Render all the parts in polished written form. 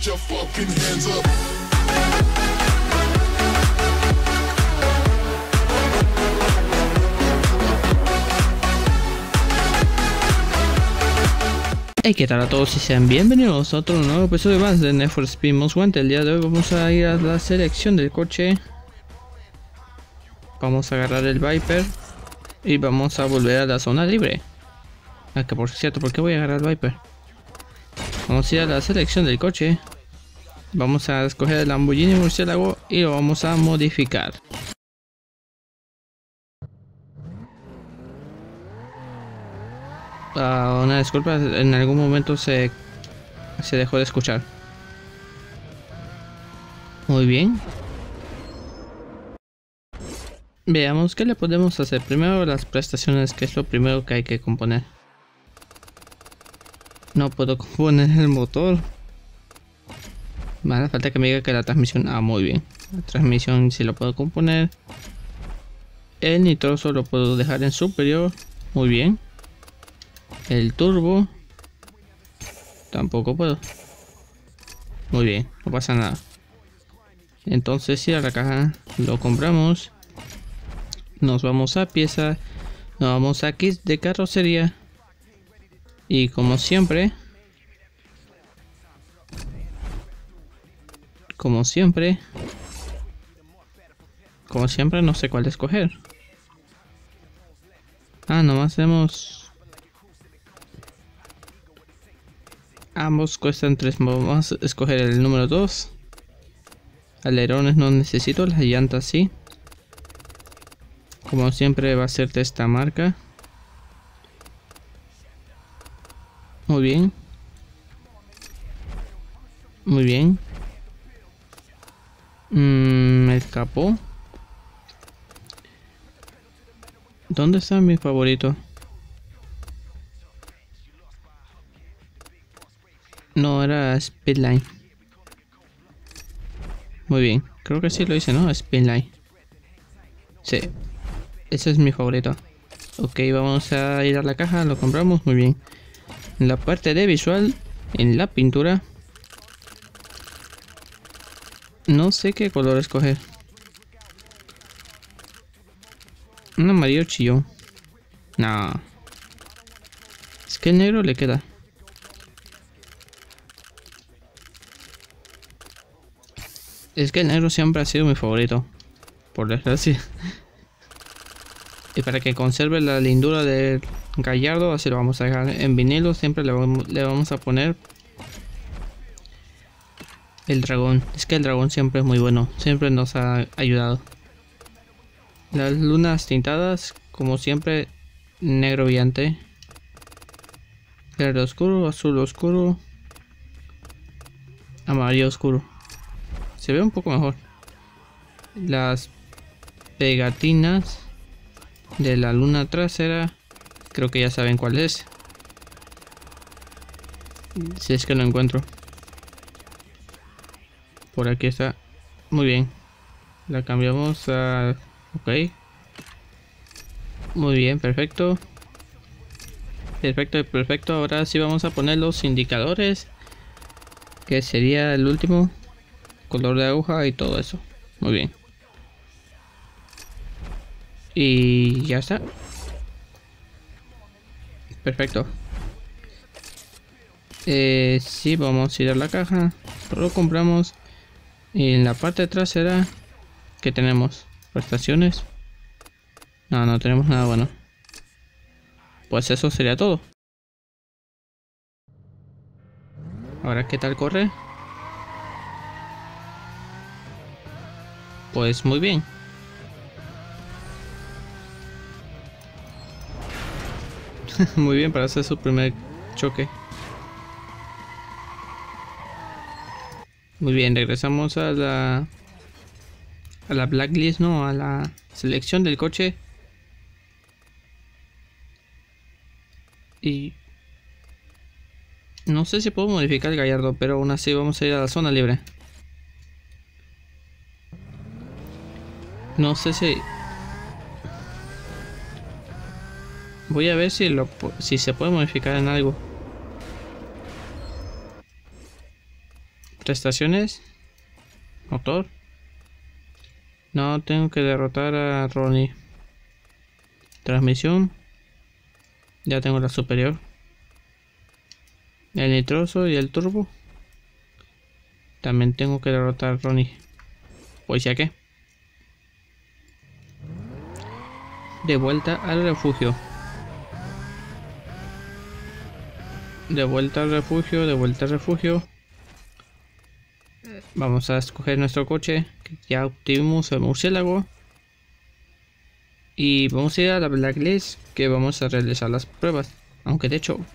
Put your fucking hands up. Hey, ¿qué tal a todos y sean bienvenidos a otro nuevo episodio más de Need for Speed Most Wanted. El día de hoy vamos a ir a la selección del coche. Vamos a agarrar el Viper y vamos a volver a la zona libre. Ah, que por cierto, ¿por qué voy a agarrar el Viper? Vamos a ir a la selección del coche. Vamos a escoger el Lamborghini Murciélago y lo vamos a modificar. Una disculpa, en algún momento se dejó de escuchar. Muy bien. Veamos qué le podemos hacer. Primero las prestaciones, que es lo primero que hay que componer. No puedo componer el motor. Vale, falta que me diga que la transmisión... Ah, muy bien. La transmisión sí lo puedo componer. El nitroso lo puedo dejar en superior. Muy bien. El turbo tampoco puedo. Muy bien, no pasa nada. Entonces ir a la caja, lo compramos. Nos vamos a pieza. Nos vamos a kit de carrocería. Y como siempre, no sé cuál escoger. Ah, nomás tenemos... Ambos cuestan 3. Vamos a escoger el número 2. Alerones no necesito, las llantas sí. Como siempre va a ser de esta marca. Muy bien. Muy bien. El capó. ¿Dónde está mi favorito? No, era Speedline. Muy bien, creo que sí lo hice, ¿no? Speedline. Sí, ese es mi favorito. Ok, vamos a ir a la caja, lo compramos, muy bien. En la parte de visual, en la pintura, no sé qué color escoger. Un amarillo chillón. No, es que el negro le queda. Es que el negro siempre ha sido mi favorito, por desgracia. Y para que conserve la lindura del Gallardo, así lo vamos a dejar en vinilo. Siempre le vamos a poner el dragón. Es que el dragón siempre es muy bueno, siempre nos ha ayudado. Las lunas tintadas, como siempre, negro brillante, verde oscuro, azul oscuro, amarillo oscuro. Se ve un poco mejor. Las pegatinas de la luna trasera, creo que ya saben cuál es. Si es que lo encuentro. Por aquí está. Muy bien. La cambiamos a... Ok. Muy bien, perfecto. Perfecto. Ahora sí vamos a poner los indicadores, que sería el último. Color de aguja y todo eso. Muy bien. Y ya está. Perfecto. Sí, vamos a ir a la caja. Lo compramos. Y en la parte trasera, ¿qué tenemos? Prestaciones. No tenemos nada bueno. Pues eso sería todo. Ahora, ¿qué tal corre? Pues muy bien. Muy bien para hacer su primer choque. Muy bien, regresamos a la blacklist, no, a la selección del coche. Y no sé si puedo modificar el Gallardo, pero aún así vamos a ir a la zona libre. No sé si... Voy a ver si se puede modificar en algo. Prestaciones. Motor. No, tengo que derrotar a Ronnie. Transmisión. Ya tengo la superior. El nitroso y el turbo. También tengo que derrotar a Ronnie. Pues ya que. De vuelta al refugio. De vuelta al refugio, de vuelta al refugio. Vamos a escoger nuestro coche, que ya obtuvimos el murciélago. Y vamos a ir a la Blacklist, que vamos a realizar las pruebas. Aunque de hecho...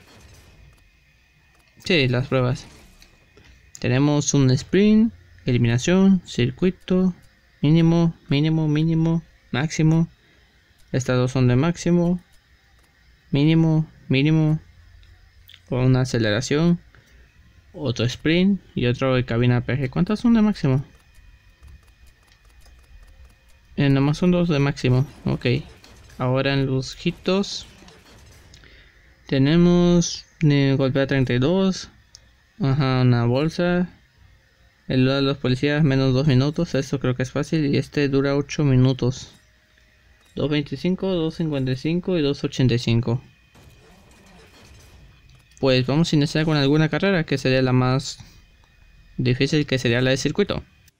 sí, las pruebas. Tenemos un sprint, eliminación, circuito, mínimo, mínimo, mínimo, máximo. Estas dos son de máximo, mínimo, mínimo. Con una aceleración. Otro sprint y otro de cabina PG. ¿Cuántas son de máximo? Nomás son dos de máximo. Ok. Ahora en los hitos tenemos golpea 32. Ajá, una bolsa. El de los policías menos 2 minutos. Esto creo que es fácil. Y este dura 8 minutos. 2.25, 2.55 y 2.85. Pues vamos a iniciar con alguna carrera, que sería la más difícil, que sería la de circuito.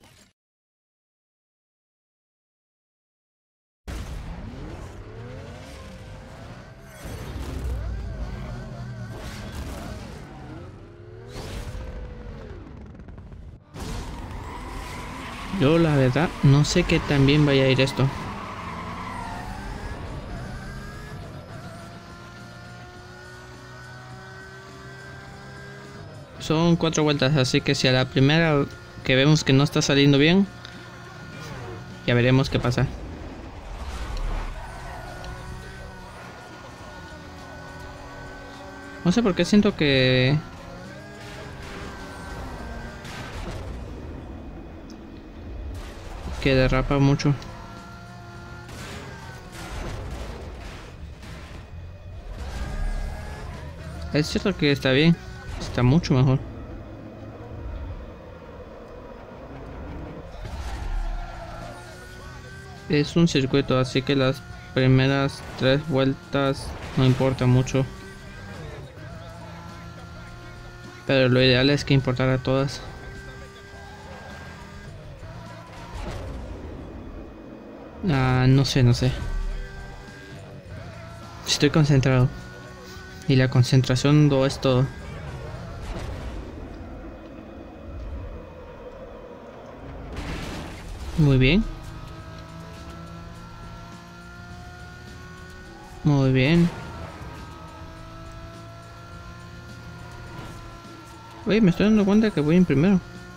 Yo la verdad no sé qué tan bien vaya a ir esto. Son 4 vueltas, así que si a la primera que vemos que no está saliendo bien, ya veremos qué pasa. No sé por qué siento que... derrapa mucho. Es cierto que está bien. Está mucho mejor. Es un circuito, así que las primeras 3 vueltas no importa mucho. Pero lo ideal es que importara todas. No sé. Estoy concentrado. Y la concentración lo es todo. Muy bien. Muy bien. Oye, me estoy dando cuenta que voy en primero.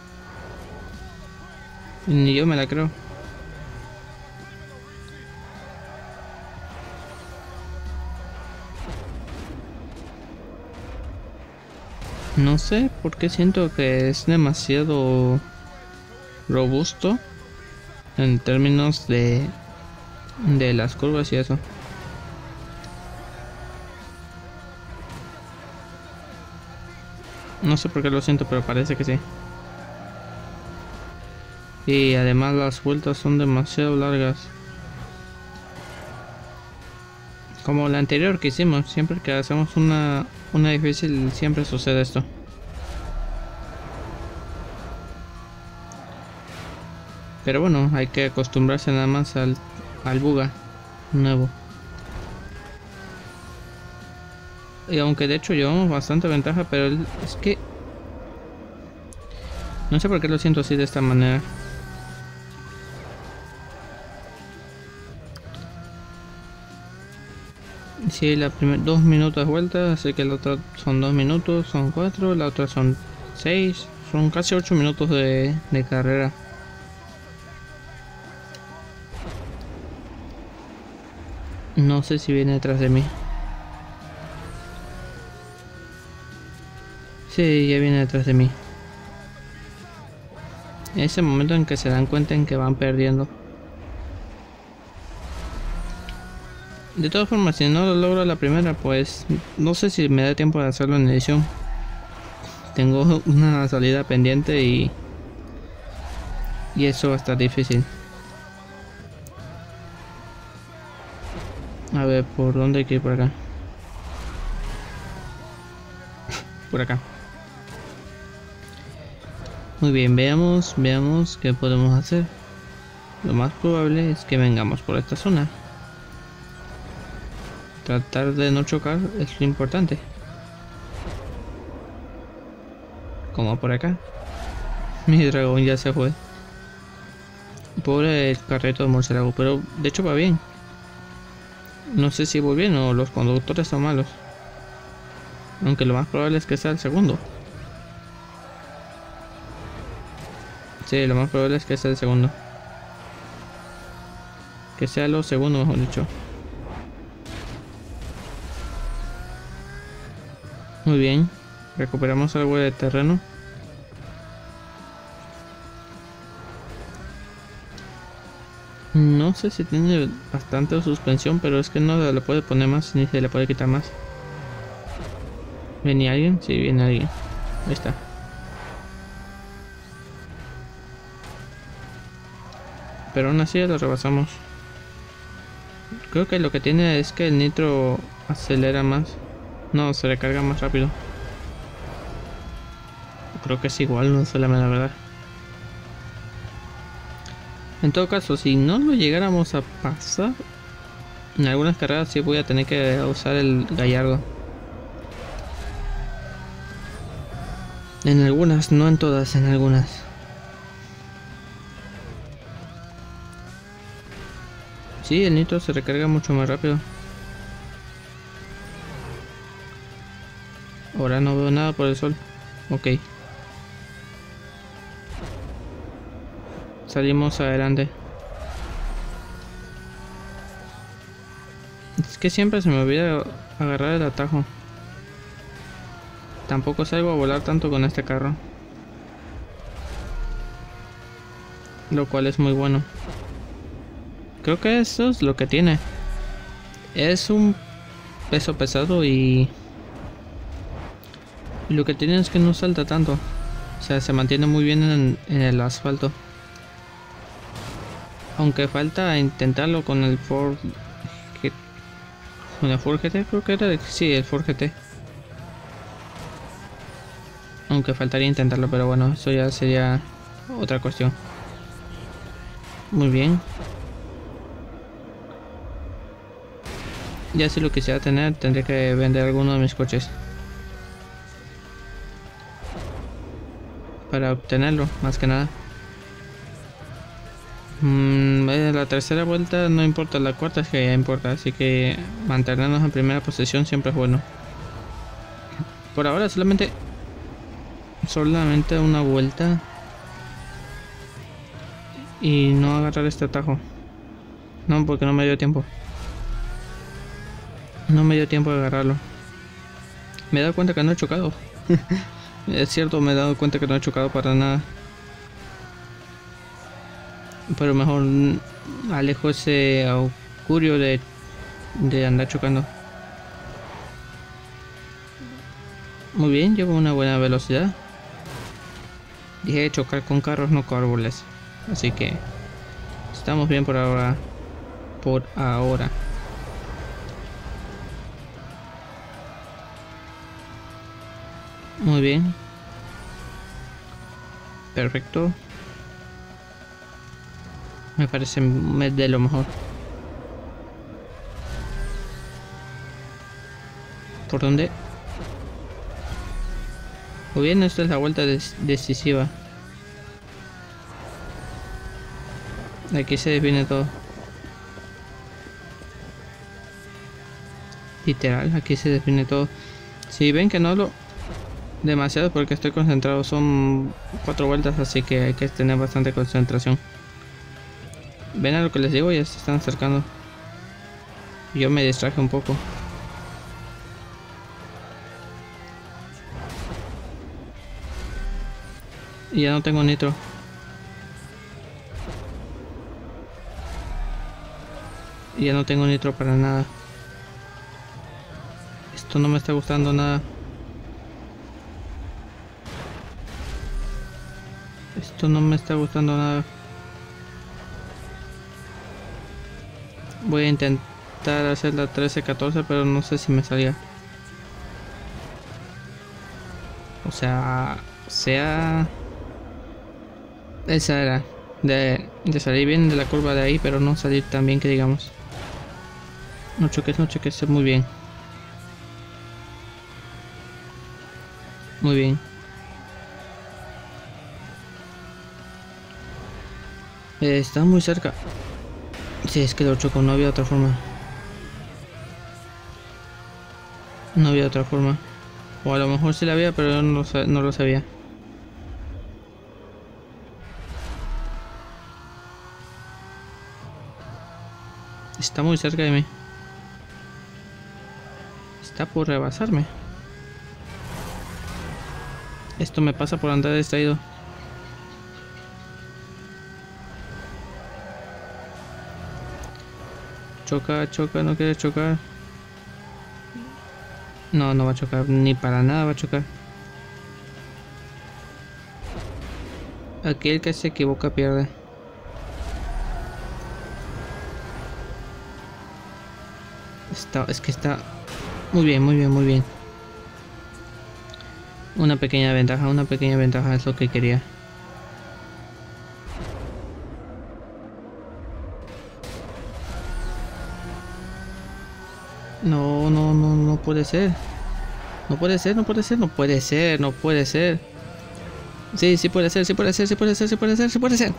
Ni yo me la creo. No sé por qué siento que es demasiado robusto en términos de las curvas y eso. No sé por qué lo siento, pero parece que sí. Y además las vueltas son demasiado largas. Como la anterior que hicimos, siempre que hacemos una difícil siempre sucede esto. Pero bueno, hay que acostumbrarse nada más al buga nuevo. Y aunque de hecho llevamos bastante ventaja, pero es que... no sé por qué lo siento así de esta manera. Sí, la primera 2 minutos de vuelta, así que la otra son 2 minutos, son 4, la otra son 6, son casi 8 minutos de carrera. No sé si viene detrás de mí. Sí, ya viene detrás de mí. Ese momento en que se dan cuenta en que van perdiendo. De todas formas, si no lo logro la primera, pues no sé si me da tiempo de hacerlo en edición. tengo una salida pendiente y eso va a estar difícil. A ver, ¿por dónde hay que ir? Por acá. Por acá. Muy bien, veamos qué podemos hacer. Lo más probable es que vengamos por esta zona. Tratar de no chocar es lo importante. Como por acá. Mi dragón ya se fue. Pobre el carreto de murciélago, pero de hecho va bien. No sé si voy bien o los conductores son malos. Aunque lo más probable es que sea el segundo. Sí, lo más probable es que sea el segundo. Que sea lo segundo, mejor dicho. Muy bien. Recuperamos algo de terreno. No sé si tiene bastante suspensión, pero es que no se le puede poner más ni se le puede quitar más. ¿Viene alguien? Sí, viene alguien. Ahí está. Pero aún así lo rebasamos. Creo que lo que tiene es que el nitro acelera más. No, se recarga más rápido. Creo que es igual, no sé la verdad. En todo caso, si no lo llegáramos a pasar, en algunas carreras sí voy a tener que usar el gallardo. En algunas, no en todas, en algunas. Sí, el nitro se recarga mucho más rápido. Ahora no veo nada por el sol. Ok. Salimos adelante. Es que siempre se me olvida agarrar el atajo. Tampoco salgo a volar tanto con este carro. Lo cual es muy bueno. Creo que eso es lo que tiene. Es un peso pesado y lo que tiene es que no salta tanto. O sea, se mantiene muy bien en el asfalto. Aunque falta intentarlo con el Ford GT. Con el Ford GT creo que era. Sí, el Ford GT. Aunque faltaría intentarlo, pero bueno, eso ya sería otra cuestión. Muy bien. Ya si lo quisiera tener, tendría que vender alguno de mis coches. Para obtenerlo, más que nada. La tercera vuelta no importa, la cuarta es que ya importa, así que mantenernos en primera posición siempre es bueno. Por ahora solamente una vuelta y no agarrar este atajo. No, porque no me dio tiempo. No me dio tiempo de agarrarlo. Me he dado cuenta que no he chocado. Es cierto, me he dado cuenta que no he chocado para nada. Pero mejor alejo ese augurio de andar chocando. Muy bien, llevo una buena velocidad. Dije chocar con carros, no con árboles. Así que estamos bien por ahora. Por ahora. Muy bien. Perfecto. Me parece de lo mejor. ¿Por dónde? Muy bien, esta es la vuelta decisiva. Aquí se define todo. Literal, aquí se define todo. Si ven que no lo demasiado porque estoy concentrado, son 4 vueltas, así que hay que tener bastante concentración. Ven a lo que les digo, ya se están acercando. Yo me distraje un poco. Y ya no tengo nitro. Y ya no tengo nitro para nada. Esto no me está gustando nada. Esto no me está gustando nada. Voy a intentar hacer la 13-14, pero no sé si me salga. O sea... Esa era. De salir bien de la curva de ahí, pero no salir tan bien que digamos. No choques, muy bien. Muy bien. Está muy cerca. Si es que lo choco, no había otra forma. No había otra forma. O a lo mejor sí la había, pero yo no lo sabía. Está muy cerca de mí. Está por rebasarme. Esto me pasa por andar distraído. Choca, choca, no quiere chocar. No, no va a chocar, ni para nada va a chocar. Aquí el que se equivoca pierde. Es que está muy bien, muy bien, muy bien. Una pequeña ventaja es lo que quería. No, no, no, no puede ser. No puede ser, no puede ser, no puede ser, no puede ser. Sí, sí puede ser, sí puede ser, sí puede ser, sí puede ser, sí puede ser.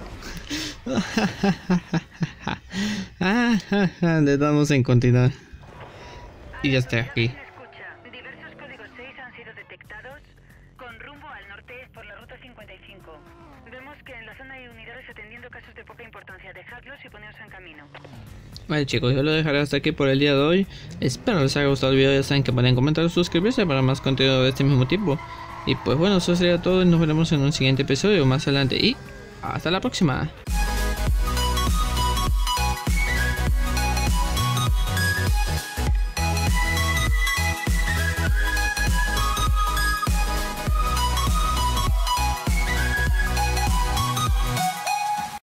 Le damos en continuar. Y ya está aquí. Diversos códigos 6 han sido detectados con rumbo al norte por la ruta 55. Vemos que en la zona hay unidades atendiendo casos de poca importancia. Dejadlos y poneos en camino. Vale chicos, yo lo dejaré hasta aquí por el día de hoy. Espero les haya gustado el video. Ya saben que pueden comentar y suscribirse para más contenido de este mismo tipo. Y pues bueno, eso sería todo y nos veremos en un siguiente episodio más adelante. Y hasta la próxima.